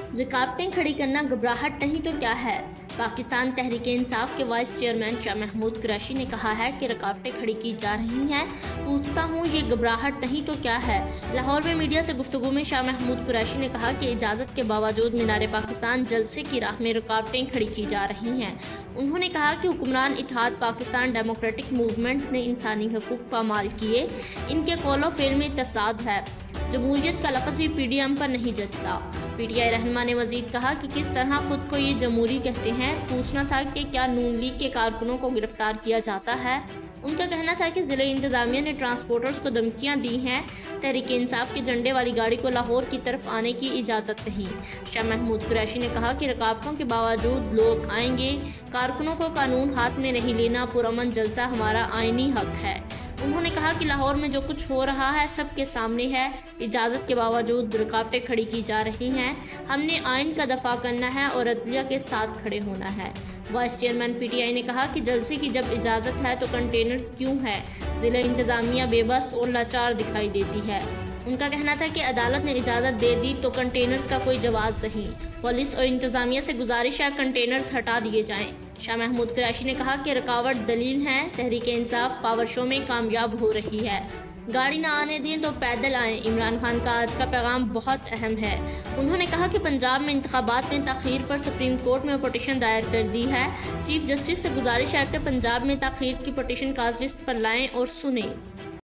रुकावटें खड़ी करना घबराहट नहीं तो क्या है। पाकिस्तान तहरीक-ए-इंसाफ के वाइस चेयरमैन शाह महमूद कुरैशी ने कहा है कि रुकावटें खड़ी की जा रही हैं। पूछता हूँ ये घबराहट नहीं तो क्या है। लाहौर में मीडिया से गुफ्तगू में शाह महमूद कुरैशी ने कहा कि इजाज़त के बावजूद मीनार पाकिस्तान जलसे की राह में रुकावटें खड़ी की जा रही हैं। उन्होंने कहा कि हुक्मरान इत्तेहाद पाकिस्तान डेमोक्रेटिक मूवमेंट ने इंसानी हकूक़ पामाल किए। इनके कौलो फेल में तसाद है। जमहूरियत का लफ्ज़ ही PDM पर नहीं जचता। PTI रहनुमा ने मजीद कहा कि किस तरह खुद को ये जमहूरी कहते हैं। पूछना था कि क्या नून लीग के कारकुनों को गिरफ्तार किया जाता है। उनका कहना था कि ज़िले इंतज़ामिया ने ट्रांसपोर्टर्स को धमकियां दी हैं। तहरीक इंसाफ के झंडे वाली गाड़ी को लाहौर की तरफ आने की इजाज़त नहीं। शाह महमूद कुरैशी ने कहा कि रुकावटों के बावजूद लोग आएंगे। कारकुनों को कानून हाथ में नहीं लेना, पुरअमन जलसा हमारा आईनी हक है। उन्होंने कहा कि लाहौर में जो कुछ हो रहा है सबके सामने है। इजाज़त के बावजूद रुकावटें खड़ी की जा रही हैं। हमने आइन का दफा करना है और अदलिया के साथ खड़े होना है। वाइस चेयरमैन PTI ने कहा कि जलसे की जब इजाज़त है तो कंटेनर क्यों है। ज़िला इंतज़ामिया बेबस और लाचार दिखाई देती है। उनका कहना था कि अदालत ने इजाज़त दे दी तो कंटेनर्स का कोई जवाब नहीं। पुलिस और इंतज़ामिया से गुजारिश है कंटेनर्स हटा दिए जाएं। शाह महमूद कुरैशी ने कहा कि रुकावट दलील है। तहरीक-ए-इंसाफ पावर शो में कामयाब हो रही है। गाड़ी ना आने दें तो पैदल आएं। इमरान खान का आज का पैगाम बहुत अहम है। उन्होंने कहा कि पंजाब में इंतखाबात में ताख़ीर पर सुप्रीम कोर्ट में पटिशन दायर कर दी है। चीफ जस्टिस से गुजारिश है कि पंजाब में ताख़ीर की पटिशन काज लिस्ट पर लाएं और सुनें।